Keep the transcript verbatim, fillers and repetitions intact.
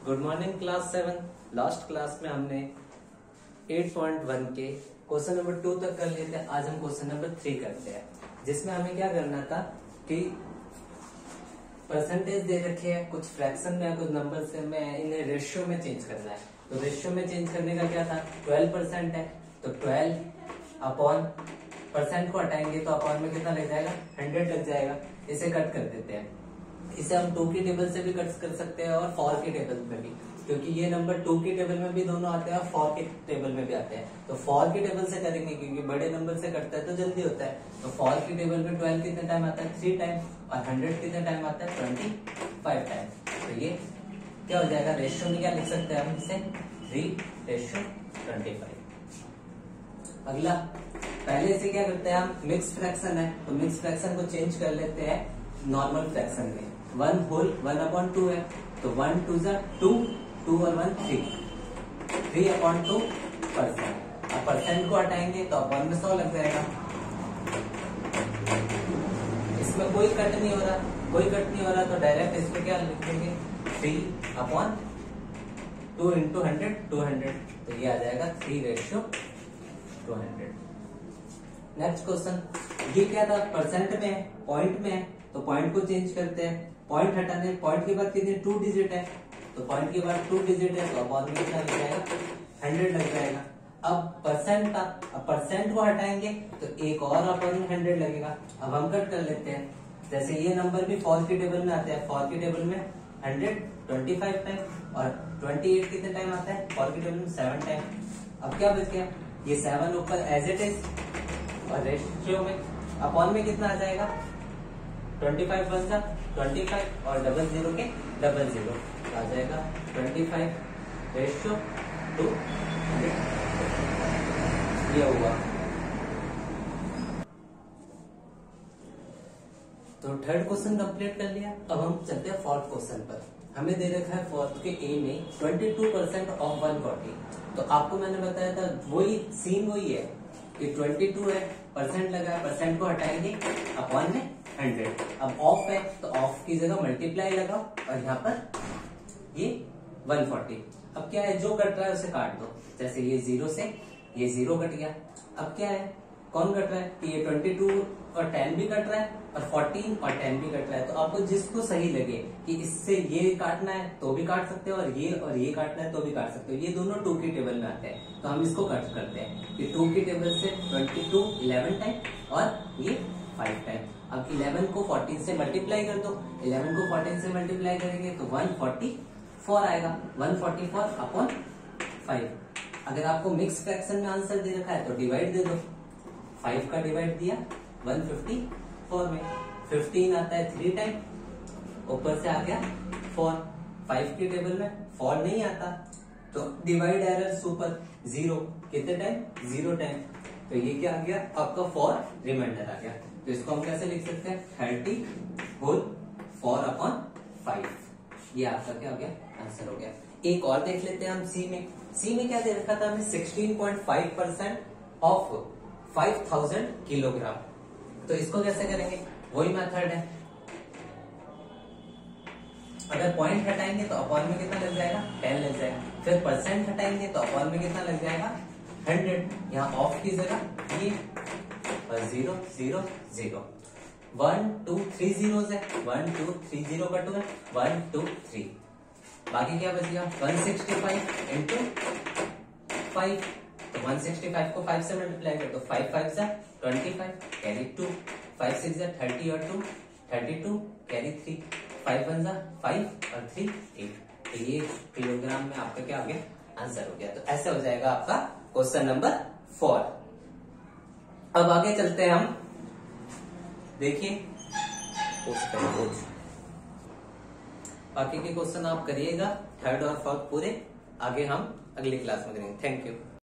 Good morning class seven. Last class में हमने eight point one के क्वेश्चन नंबर टू तक कर लिए थे। आज हम क्वेश्चन नंबर थ्री करते हैं, जिसमें हमें क्या करना था कि परसेंटेज दे रखे हैं, कुछ फ्रैक्शन में कुछ नंबर से हमें इन्हें रेशियो में चेंज करना है। तो रेशियो में चेंज करने का क्या था, ट्वेल्व परसेंट है तो ट्वेल्व अपॉन परसेंट को हटाएंगे तो अपॉन में कितना लग जाएगा, हंड्रेड लग जाएगा। इसे कट कर देते हैं। इसे हम टू की टेबल से भी कट कर सकते हैं और फोर की टेबल में भी, क्योंकि ये नंबर टू की टेबल में भी दोनों आते हैं और फोर की टेबल में भी आते हैं। तो फोर की टेबल से करेंगे क्योंकि बड़े नंबर से कटता है तो जल्दी होता है। तो फोर की टेबल में ट्वेल्व कितने टाइम आता है, थ्री टाइम, और हंड्रेड कितने टाइम आता है, ट्वेंटी फाइव टाइम। तो ये क्या हो जाएगा, रेशियो में क्या लिख सकते हैं हम इसे, थ्री रेशियो ट्वेंटी फाइव। अगला, पहले से क्या करते हैं हम, मिक्स फ्रैक्शन है तो मिक्स फ्रैक्शन को चेंज कर लेते हैं नॉर्मल फ्रैक्शन में। One whole one upon two है तो वन टू जा टू, टू और one three, three upon two percent. अब परसेंट को हटाएंगे तो अपॉन में सौ लग जाएगा। इसमें कोई कट नहीं हो रहा, कोई कट नहीं हो रहा तो डायरेक्ट इसमें क्या लिखेंगे, three upon two into hundred, two hundred. तो ये आ जाएगा three ratio two hundred. Next question, ये क्या था, परसेंट में है, पॉइंट में है तो पॉइंट को चेंज करते हैं। पॉइंट हटाने, पॉइंट के बाद कितने, टू डिजिट है तो पॉइंट के बाद टू डिजिट है तो अपॉन में कितना लग जाएगा, हंड्रेड लग जाएगा। अब परसेंट था, अब परसेंट को हटाएंगे तो एक और अपॉन में हंड्रेड लगेगा। अब हम कट कर लेते हैं। जैसे ये नंबर भी फोर की टेबल में आते हैं, फोर की टेबल में हंड्रेड ट्वेंटी फाइव टाइम और ट्वेंटी एट कितने टाइम आता है, फोर की टेबल में सेवन टाइम। अब क्या बच गया, ये सेवन ऊपर एज इट इज और रेशियो में अपॉन में कितना आ जाएगा, ट्वेंटी फाइव बन जा ट्वेंटी फाइव और डबल जीरो के डबल जीरो आ जाएगा twenty five ratio two hundred. ये हुआ। तो थर्ड क्वेश्चन कंप्लीट कर लिया। अब हम चलते हैं फोर्थ क्वेश्चन पर। हमें दे रखा है फोर्थ के ए में twenty two percent of one forty. तो आपको मैंने बताया था वही सीन वही है कि ट्वेंटी टू है, परसेंट लगा है, परसेंट को हटाएंगे अपॉन में हंड्रेड। अब ऑफ है तो ऑफ की जगह मल्टीप्लाई लगाओ और यहाँ पर ये वन फोर्टी। अब क्या है, जो कट रहा है उसे काट दो। जैसे ये जीरो से ये जीरो कट गया। अब क्या है, कौन कट रहा है कि ये ट्वेंटी टू और टेन भी कट रहा है और फोर्टीन और टेन भी कट रहा है। तो आपको जिसको सही लगे कि इससे ये काटना है तो भी काट सकते हो और ये और ये काटना है तो भी काट सकते हो। ये दोनों टू की टेबल में आते हैं तो हम इसको कट करते हैं कि टू की टेबल से ट्वेंटी टू इलेवन टाइम और ये फाइव टाइम। अब इलेवन को फोर्टीन से मल्टीप्लाई कर दो, इलेवन को फोर्टीन से मल्टीप्लाई करेंगे तो वन फोर्टी फोर आएगा, one forty four upon five. अगर आपको मिक्स फ्रैक्शन में आंसर दे रखा है तो डिवाइड दे दो। फाइव का डिवाइड दिया वन फिफ्टी फोर में, फिफ्टीन आता है थ्री टाइम, ऊपर से आ गया फोर। फाइव की टेबल में फोर नहीं आता तो डिवाइड एरर सुपर जीरो, कितने टाइम, जीरो टाइम। तो ये क्या आ गया आपका फोर रिमाइंडर आ गया। तो इसको हम कैसे लिख सकते हैं, thirty whole four upon five. ये आपका क्या हो गया, आंसर हो गया। एक और देख लेते हैं हम सी में। सी में क्या दे रखा था हमें, sixteen point five percent of five thousand kilogram. तो इसको कैसे करेंगे, वही मेथड है। अगर पॉइंट हटाएंगे तो अपॉन में कितना लग जाएगा, टेन लग जाएगा। फिर परसेंट हटाएंगे तो अपॉन में कितना लग जाएगा, हंड्रेड। यहाँ ऑफ की जगह ये और zero zero zero, one two three zero है, वन टू थ्री जीरो का टू है, वन टू थ्री। बाकी क्या बच गया, one sixty five into five. तो वन सिक्सटी फाइव को फाइव से मल्टीप्लाई कर तो फाइव फाइव से twenty five carry two, five six thirty और two thirty two carry three, five one जा फाइव और थ्री एट। तो ये किलोग्राम में आपका क्या हो गया, आंसर हो गया। तो ऐसे हो जाएगा आपका क्वेश्चन नंबर फोर। अब आगे चलते हैं हम, देखिए बाकी के क्वेश्चन आप करिएगा, थर्ड और फोर्थ पूरे आगे हम अगली क्लास में करेंगे। Thank you.